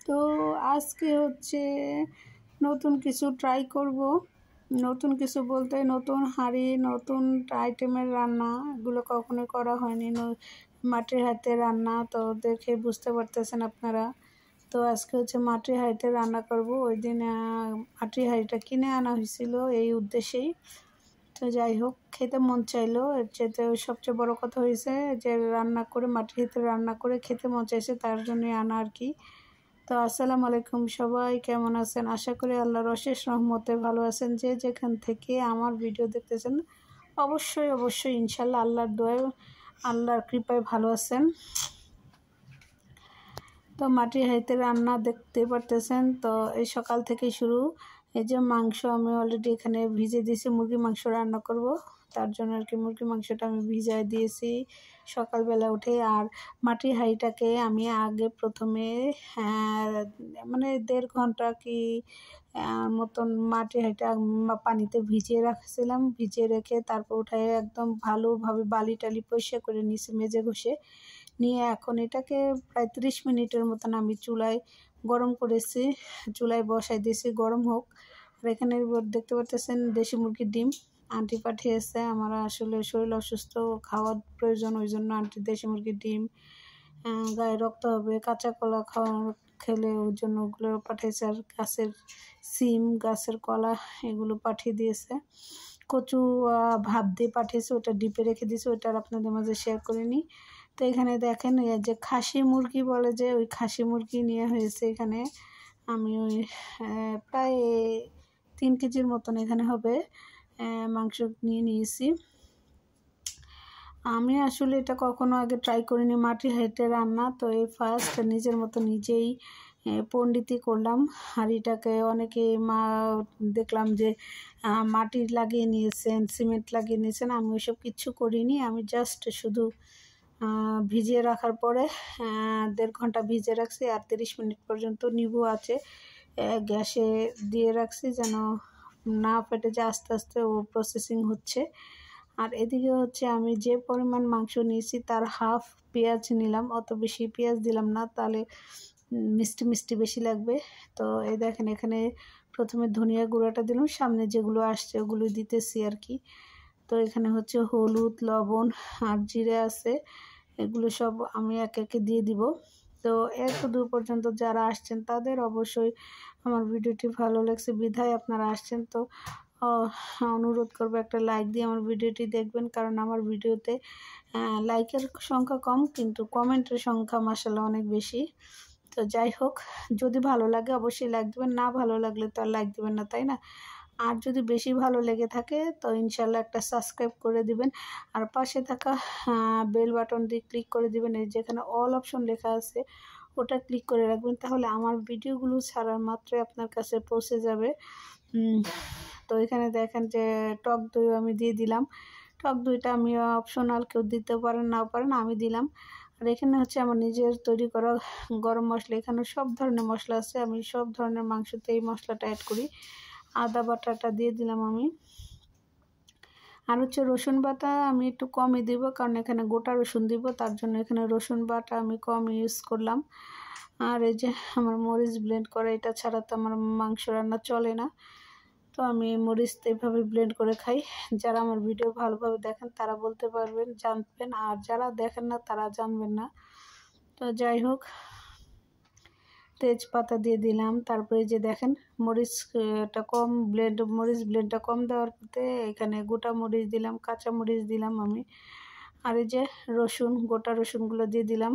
তো আজকে হচ্ছে নতুন কিছু ট্রাই করব। নতুন কিছু বলতে নতুন হাঁড়ি, নতুন আইটেমের রান্না, এগুলো কখনোই করা হয়নি। মাটির হাতে রান্না, তো দেখে বুঝতে পারতেছেন আপনারা। তো আজকে হচ্ছে মাটির হাঁড়িতে রান্না করব। ওই দিন মাটির হাঁড়িটা কিনে আনা হয়েছিল এই উদ্দেশ্যেই। তো যাই হোক, খেতে মন চাইলো। এর চেয়ে সবচেয়ে বড় কথা হয়েছে যে রান্না করে মাটির হাঁড়িতে রান্না করে খেতে মন চাইছে, তার জন্যই আনা আর কি। তো আসসালামু আলাইকুম, সবাই কেমন আছেন? আশা করি আল্লাহর অশেষ রহমতে ভালো আছেন। যে যেখান থেকে আমার ভিডিও দেখতেছেন অবশ্যই ইনশাল্লাহ আল্লাহর দোয়ায়, আল্লাহর কৃপায় ভালো আছেন। তো মাটির হাঁড়িতে রান্না দেখতে পারতেছেন। তো এই সকাল থেকেই শুরু। এই যে মাংস আমি অলরেডি এখানে ভিজে দিয়েছি, মুরগি মাংস রান্না করব, তার জন্য আর কি মুরগি মাংসটা আমি ভিজায় দিয়েছি সকালবেলা উঠে। আর মাটির হাঁড়িটাকে আমি আগে প্রথমে মানে 1.5 ঘন্টা কি মতন মাটির হাঁড়িটা পানিতে ভিজিয়ে রাখছিলাম। ভিজিয়ে রেখে তারপর উঠায় একদম ভালোভাবে বালি টালি পরিষ্কার করে নিয়েছি মেজে ঘষে নিয়ে। এখন এটাকে প্রায় 30 মিনিটের মতন আমি চুলায় গরম করেছি, চুলায় বসাই দিয়েছি গরম হোক। আর এখানে দেখতে পাচ্ছেন দেশি মুরগির ডিম আন্টি পাঠিয়েছে। আমার আসলে শরীর অসুস্থ, খাওয়ার প্রয়োজন, ওই জন্য আন্টি দেশি মুরগির ডিম, গায়ে রক্ত হবে, কাঁচা কলা খেলে ওই জন্য ওগুলো পাঠিয়েছে। আর গাছের সিম, গাছের কলা এগুলো পাঠিয়ে দিয়েছে। কচু ভাপ দিয়ে পাঠিয়েছে, ওটা ডিপে রেখে দিয়েছে, ওইটা আর আপনাদের মাঝে শেয়ার করিনি। তো এখানে দেখেন যে খাসি মুরগি বলে যে, ওই খাসি মুরগি নিয়ে হয়েছে এখানে। আমি ওই প্রায় 3 কেজির মতন এখানে হবে মাংস নিয়ে নিয়েছি। আমি আসলে এটা কখনো আগে ট্রাই করিনি মাটির হাঁড়িতে রান্না, তো এই ফার্স্ট নিজের মতো নিজেই পণ্ডিতি করলাম। হাঁড়িটাকে অনেকে দেখলাম যে মাটি লাগিয়ে নিয়েছেন, সিমেন্ট লাগিয়ে নিয়েছেন। আমি ওইসব কিচ্ছু করিনি। আমি জাস্ট শুধু ভিজিয়ে রাখার পরে 1.5 ঘন্টা ভিজিয়ে রাখছি, আর 30 মিনিট পর্যন্ত নিবু আছে গ্যাসে দিয়ে রাখছি যেন না ফেটে যায়, আস্তে আস্তে ও প্রসেসিং হচ্ছে। আর এদিকে হচ্ছে আমি যে পরিমাণ মাংস নিয়েছি তার হাফ পেঁয়াজ নিলাম, অত বেশি পেঁয়াজ দিলাম না, তাহলে মিষ্টি বেশি লাগবে। তো এই দেখেন এখানে প্রথমে ধনিয়া গুঁড়াটা দিলাম, সামনে যেগুলো আসছে ওগুলো দিতেছি আর কি। তো এখানে হচ্ছে হলুদ, লবণ আর জিরে আছে, এগুলো সব আমি একে একে দিয়ে দিব। তো এত দূর পর্যন্ত যারা আসছেন তাদের অবশ্যই আমার ভিডিওটি ভালো লাগছে বিধায় আপনারা আসছেন। তো অনুরোধ করবো একটা লাইক দিয়ে আমার ভিডিওটি দেখবেন, কারণ আমার ভিডিওতে লাইকের সংখ্যা কম কিন্তু কমেন্টের সংখ্যা মাশাআল্লাহ অনেক বেশি। তো যাই হোক, যদি ভালো লাগে অবশ্যই লাইক দেবেন, না ভালো লাগলে তো আর লাইক দেবেন না, তাই না? আর যদি বেশি ভালো লেগে থাকে তো ইনশাল্লাহ একটা সাবস্ক্রাইব করে দিবেন, আর পাশে থাকা বেল বাটন দিয়ে ক্লিক করে দিবেন। এই যেখানে অল অপশন লেখা আছে ওটা ক্লিক করে রাখবেন, তাহলে আমার ভিডিওগুলো ছাড়ার মাত্রই আপনার কাছে পৌঁছে যাবে। তো এখানে দেখেন যে টক দই আমি দিয়ে দিলাম। টক দইটা আমি অপশনাল, কেউ দিতে পারেন নাও পারেন, আমি দিলাম। আর এখানে হচ্ছে আমার নিজের তৈরি করা গরম মশলা, এখানে সব ধরনের মশলা আছে, আমি সব ধরনের মাংসতে এই মশলাটা অ্যাড করি। আদা বাটাটা দিয়ে দিলাম আমি। আর হচ্ছে রসুন বাটা আমি একটু কমই দিব, কারণ এখানে গোটা রসুন দিব, তার জন্য এখানে রসুন বাটা আমি কম ইউজ করলাম। আর এই যে আমার মরিচ ব্লেন্ড করা, এটা ছাড়া তো আমার মাংস রান্না চলে না। তো আমি মরিচ এইভাবে ব্লেন্ড করে খাই। যারা আমার ভিডিও ভালোভাবে দেখেন তারা বলতে পারবেন, জানবেন, আর যারা দেখেন না তারা জানবেন না। তো যাই হোক, তেজপাতা দিয়ে দিলাম। তারপরে যে দেখেন মরিচটা কম মরিচ ব্লেন্ডটা কম দেওয়ার পরে এখানে গোটা মরিচ দিলাম, কাঁচা মরিচ দিলাম আমি। আর এই যে রসুন, গোটা রসুনগুলো দিয়ে দিলাম।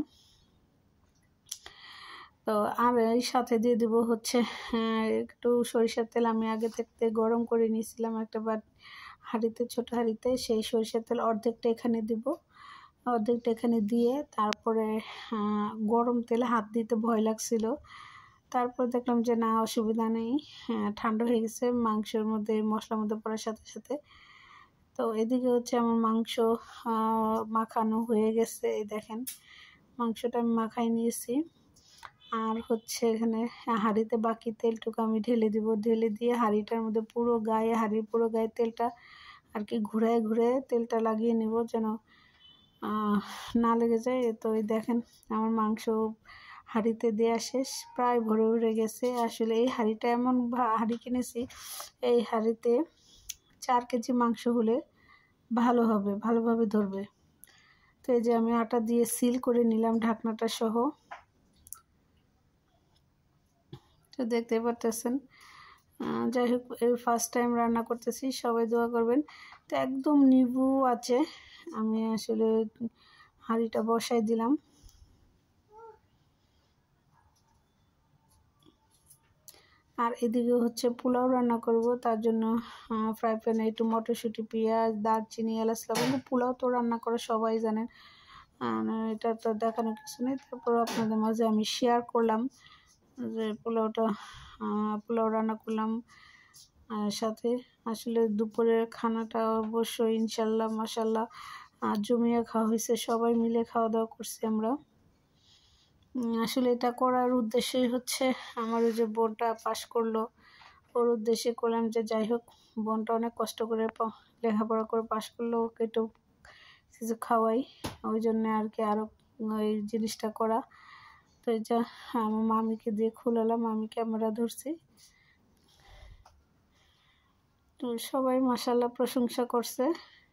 তো আর এই সাথে দিয়ে দিব হচ্ছে একটু সরিষার তেল, আমি আগে থেকে গরম করে নিয়েছিলাম একটা হাঁড়িতে, ছোটো হাঁড়িতে। সেই সরিষার তেল অর্ধেকটা এখানে দিব, অর্ধেকটা এখানে দিয়ে তারপরে গরম তেলে হাত দিতে ভয় লাগছিল। তারপর দেখলাম যে না, অসুবিধা নেই, ঠান্ডা হয়ে গেছে মাংসের মধ্যে, মশলার মধ্যে পড়ার সাথে সাথে। তো এদিকে হচ্ছে আমার মাংস মাখানো হয়ে গেছে। এই দেখেন মাংসটা আমি মাখাই নিয়েছি। আর হচ্ছে এখানে হাঁড়িতে বাকি তেলটুকু আমি ঢেলে দিব, ঢেলে দিয়ে হাঁড়িটার মধ্যে হাঁড়ির পুরো গায়ে তেলটা আর কি ঘুরে তেলটা লাগিয়ে নেব যেন না লেগে যায়। তো এই দেখেন আমার মাংস হাঁড়িতে দেয়া শেষ, প্রায় ভরে গেছে। আসলে এই হাঁড়িটা এমন হাঁড়ি কিনেছি, এই হাঁড়িতে 4 কেজি মাংস হলে ভালো হবে, ভালোভাবে ধরবে। তো এই যে আমি আটা দিয়ে সিল করে নিলাম ঢাকনাটা সহ। তো দেখতে পারতেছেন, যাই হোক এই ফার্স্ট টাইম রান্না করতেছি, সবাই দোয়া করবেন। তো একদম নিভু আছে, আমি আসলে হাঁড়িটা বসাই দিলাম। আর এদিকে হচ্ছে পোলাও রান্না করব, তার জন্য ফ্রাই প্যানে একটু মটরশুঁটি, পেঁয়াজ, দারচিনি, এলাচ, লবঙ্গ। পোলাও তো রান্না করে সবাই জানেন, এটা তো দেখানোর কিছু নেই। তারপর আপনাদের মাঝে আমি শেয়ার করলাম যে পোলাও রান্না করলাম। সাথে আসলে দুপুরের খানাটা অবশ্যই ইনশাল্লাহ মাশাল্লাহ জমিয়ে খাওয়া হয়েছে, সবাই মিলে খাওয়া দাওয়া করছি আমরা। আসলে এটা করার উদ্দেশ্যই হচ্ছে আমার ওই যে বোনটা পাশ করলো, ওর উদ্দেশ্যে করলাম যে যাই হোক বোনটা অনেক কষ্ট করে লেখাপড়া করে পাশ করলো, ওকে একটু কিছু খাওয়াই, ওই জন্য আর কি আরও এই জিনিসটা করা। তো এই যে আমার মামিকে দিয়ে খুলালাম, আমি ক্যামেরা ধরছি। তো সবাই মাশাল্লাহ প্রশংসা করছে।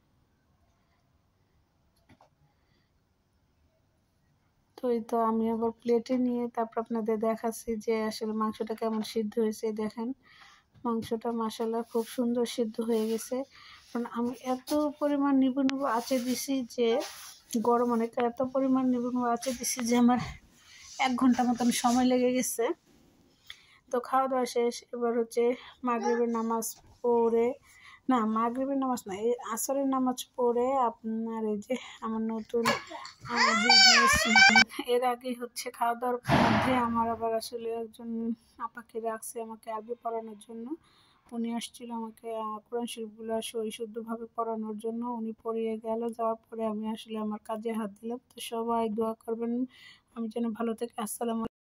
তো এই তো আমি আবার প্লেটে নিয়ে তারপর আপনাদের দেখাচ্ছি যে আসলে মাংসটা কেমন সিদ্ধ হয়েছে। দেখেন মাংসটা মাশাল্লাহ খুব সুন্দর সিদ্ধ হয়ে গেছে। কারণ আমি এত পরিমাণ নিবু আঁচে দিছি যে গরম অনেক, এত পরিমাণ নিবু আঁচে দিছি যে আমার 1 ঘন্টা মতন সময় লেগে গেছে। তো খাওয়া দাওয়া শেষ, এবার হচ্ছে মাগরিবের নামাজ পড়ে, না মাগরিবের নামাজ না, এই আসরের নামাজ পড়ে আপনার এই যে আমার নতুন বিজনেস, এর আগে হচ্ছে খাওয়া দাওয়ার মধ্যে আমার আবার আসলে একজন আপাকে রাখছে আমাকে আরবি পড়ানোর জন্য। উনি আসছিল আমাকে কোরআন শরীফগুলো সহি শুদ্ধভাবে পড়ানোর জন্য। উনি পড়িয়ে গেল, যাওয়ার পরে আমি আসলে আমার কাজে হাত দিলাম। তো সবাই দোয়া করবেন আমি যেন ভালো থাকি। আসসালামু